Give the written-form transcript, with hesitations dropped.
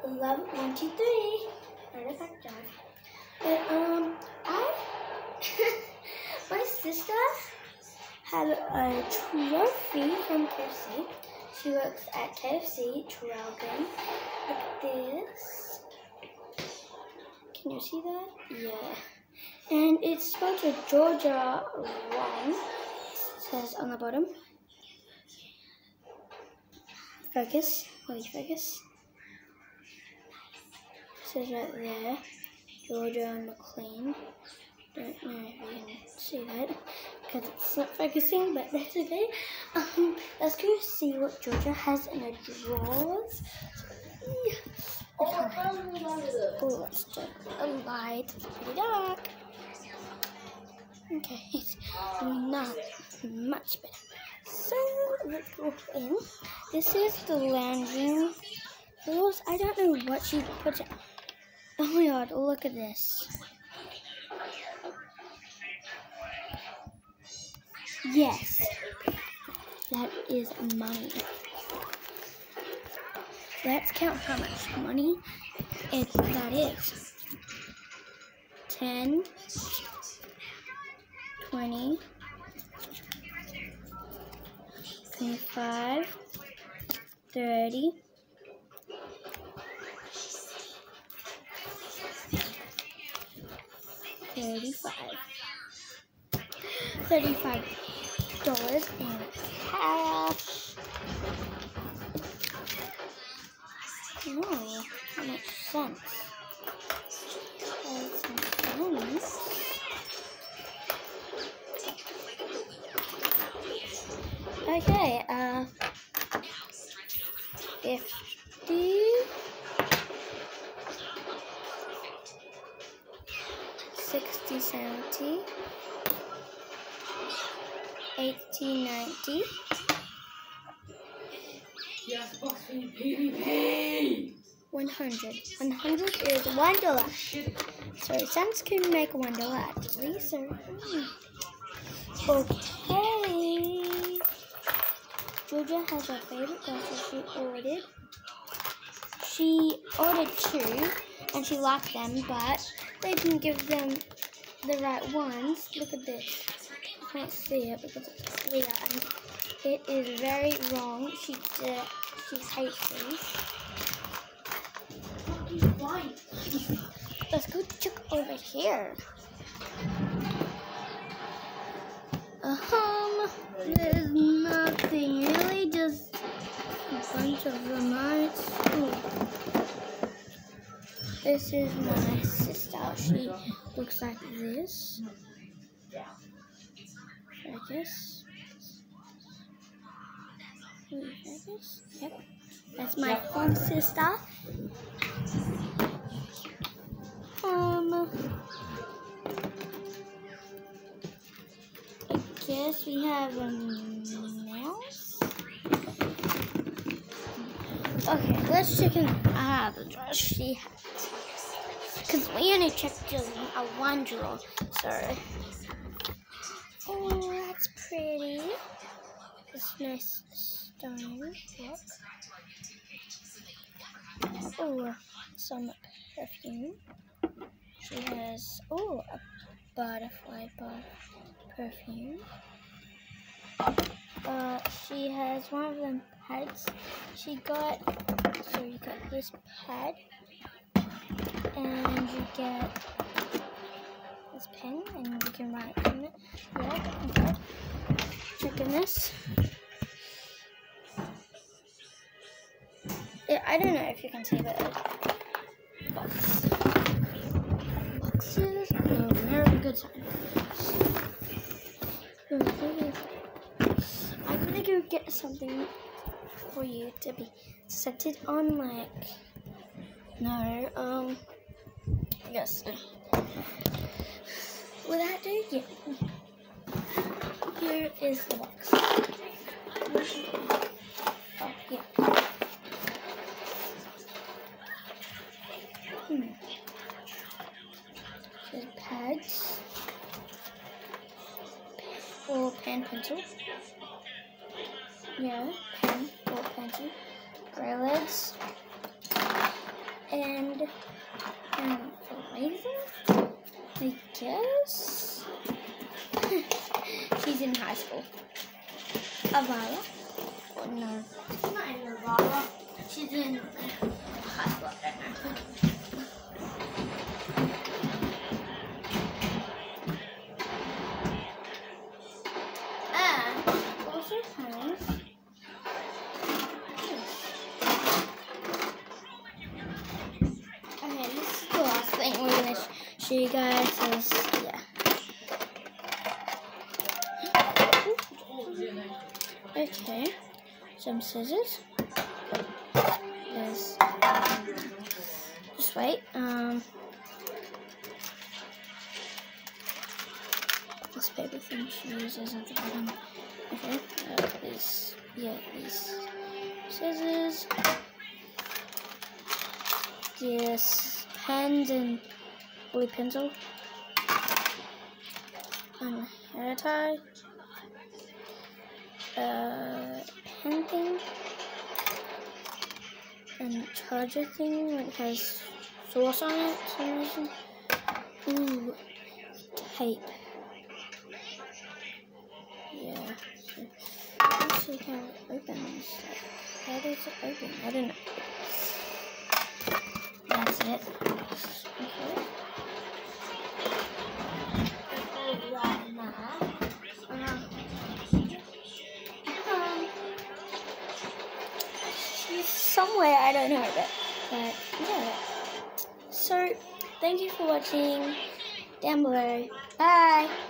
Level 1, 2, 3. Artifact drive. But I my sister had a trophy from KFC. She works at KFC Trelgan. Look at this. Can you see that? Yeah. And it's spelled with Georgia wrong. It says on the bottom. Focus. Please focus. It says right there. Georgia McLean. Don't know if you can see that because it's not focusing, but that's okay. Let's go see what Georgia has in her drawers. Oh, let's turn a light. It's pretty dark. Okay, it's not much better. So let's go in. This is the lounging floors. I don't know what she puts. Oh my god! Look at this. Yes, that is money. Let's count how much money that is. 10, 20, 25, 30, 35 dollars in cash. Oh, that makes sense. Okay, 50, 60, 70, 80, 90. Yes, box fee, PvP. 100. 100 is $1. So cents can make $1 actually. So okay. Georgia has her favorite grocery she ordered 2 and she liked them, but they didn't give them the right ones. Look at this. I can't see it because it's clear and it is very wrong. She hates these. Let's go check over here. There's nothing really, just a bunch of remotes. Ooh. This is my sister. She looks like this. Focus. Focus. Yep. That's my phone sister. I guess we have a mouse. Okay, let's check in the drawer she has. Because we only checked just one drawer. Sorry. Oh, that's pretty. This nice stone. Yep. Oh, some perfume. She has, a butterfly perfume. She has one of them pads. So you got this pad, and you get this pen, and you can write on it. Yeah, okay. Checking this. I don't know if you can see, but boxes are a very good sign. I'm gonna go get something for you to be scented on, like, no, yes. Will that do? Yeah. Here is the box. Oh, yeah. There's pads or pen, pencil. Yeah, pen or pencil. Gray leads. and Eliza, I guess. She's in high school. Avala? Oh, no, she's not in Avala. She's in high school. And also has okay, this is the last thing we're gonna show you guys. Is yeah. Okay, some scissors. There's just wait. This paper thing she uses at the bottom. Okay, these scissors. Yes, pens and blue pencil. And hair tie. Pen thing. And charger thing that has sauce on it for some reason. Ooh, tape. Yeah. Let's see how it opens. How does it open? I don't know. That's it. Okay. She's somewhere, I don't know, but yeah. So, thank you for watching. Down below. Bye.